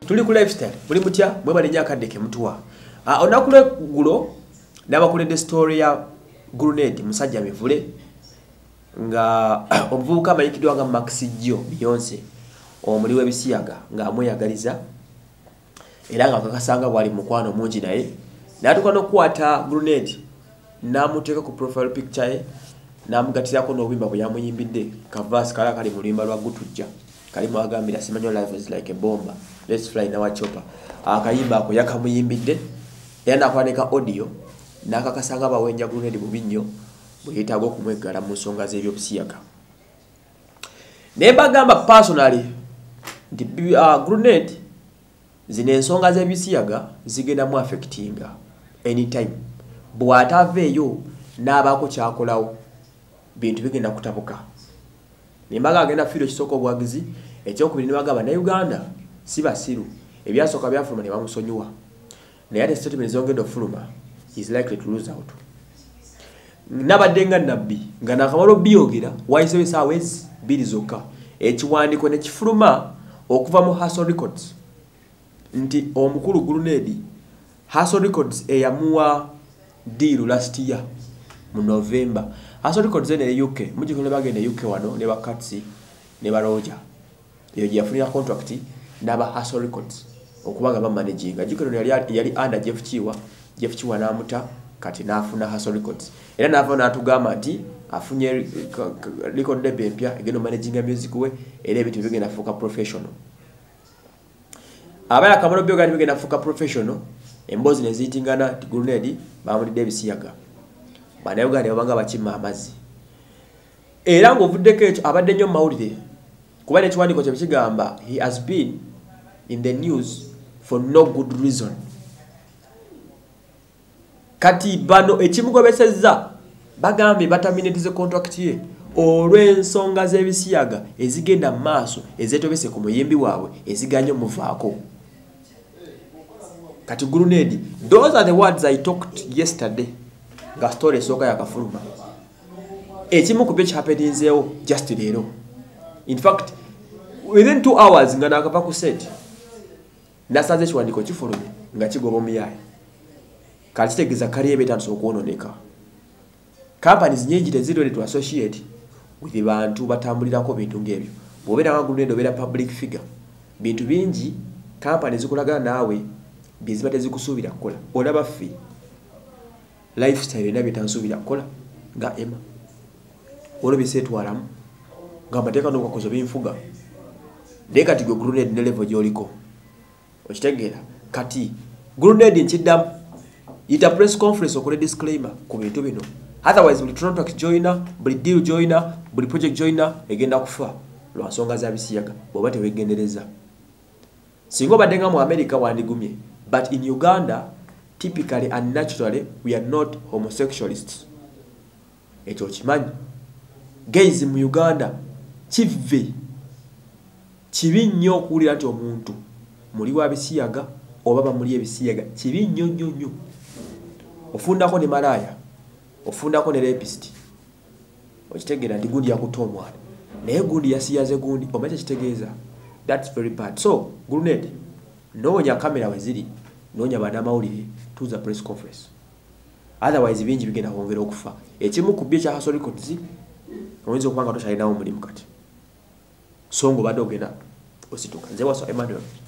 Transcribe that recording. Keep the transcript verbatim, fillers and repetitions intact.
Tuli ku lifestyle buli mutya mwe bali nyakadde ke mtuwa. Ah onakule gulo naba kulende story ya Grenade musajja mivule nga obuvubuka amayikidwa nga Max Gio Beyonce omuli webisiyaga nga amweyagaliza era nga kakasanga bwali mukwano mungi naye natuka nokwata Grenade namuteka ku profile picture ye namugatirako n'obwimba bwe yamuyimbidde kavasi kala kali mu luyimba lwa Gutujja kali mwagambira simanyo life is like a bomber let's fly na wachopa akayimba ako yakamuyimbidde yana kwanika audio nakakasanga bawenja Grenade mu binnyo buyitago kumwegala mu nsonga z'ebyo bisiyaga nemba gamba personally ndi uh, Grenade zine ensonga z'ebisiyaga zigenda mu affectinga anytime bwataveyo nabako kyakolawo bintu bigenda kutabuka nimbaga agenda firo kisoko bwagizi ekyokubiri nibagaba na Uganda sibasiru ebyasoka byafuluma ne bamusonyiwa naye ate statement zongedde ofuluma is likely to lose out nabadenga nabbi nga nakamalo biyogera wayisewe sawezi bili zoka ekiwandiko ne kifuluma okuva mu Hustle Records nti omukulu Grenade Hustle Records eyamuwa deal last year mu November Hustle Records ene U K mujikole bagende U K wano ne bakatsi ne baroja yo yafunira contract naba Hustle Records okubaga ba managing ajikolo yali yali under Jeff Chiwa Jeff Chiwa namuta kati nafuna Hustle Records era nafuna atugamba nti afunye record label empya egeno managing music we era ebitu bigenda fuka professional abaya kamaro byoga bigenda fuka professional embozi nezitingana ti Grenade bamuli Davis yaga bana Uganda babanga bakima amazi era ngo vuddeko ekyo abadde nnyo mawulire kuba ne kiwandiko kye kigamba he has been in the news for no good reason kati bano ekimugobesezza bagambe bataminetize contract ye olw'ensonga z'ebisiyaga ezigenda maaso ezetobese ku muyimbi waabwe eziganye muvaako kati Grenade those are the words I talked yesterday nga story soka yakafuluma ekimu kubyo kyapedinzeewo just leero in fact within two hours nga nakava ku set nasanze ekiwandiko kifulumye nga kigoba omuyaye kalitegeza kaliye betandise okwononeka companies nyingi tezirole to associate with bantu batambulirako bintu ng'ebyo bw'obeera nga Grenade obeera public figure bintu bingi companies zikolagana naawe biziba tezikusuubira kukola olaba fee lifestyle na bitansuubira kukola nga ema olwo biseetwalamu nga amateeka n'okukozo binfuga naye kati gwe Grenade ne level gy'oliko okitegeera kati Grenade nkiddamu ita press conference okole disclaimer ku bintu bino otherwise buli contract joiner buli deal joiner buli project joiner egenda kufa lwa nsonga za bisiyaga bw'oba tewegendereza singo badenga mu America wandigumye but in Uganda typically and naturally we are not homosexualists ekyo kimanyi gays mu Uganda kive kibi nnyo okuwulira nti omuntu muli wa bisiyaga oba bamuli ebisiyaga kibi nnyo nnyo nnyo ofundako ne malaya ofundako ne rapist okitegeera nti gundi yakuta omwana naye gundi yasiyaze gundi omaze kitegeeza that's very bad so Grenade noonya kamera weziri noonya bana mawulire tuza press conference otherwise bingi bigenda kwongera okufa ekimu ku bye kya Hustle Records oyinza okubanga tokyalinawo omulimu kati so ngo badde ogenda osituka nze waso Emmanuel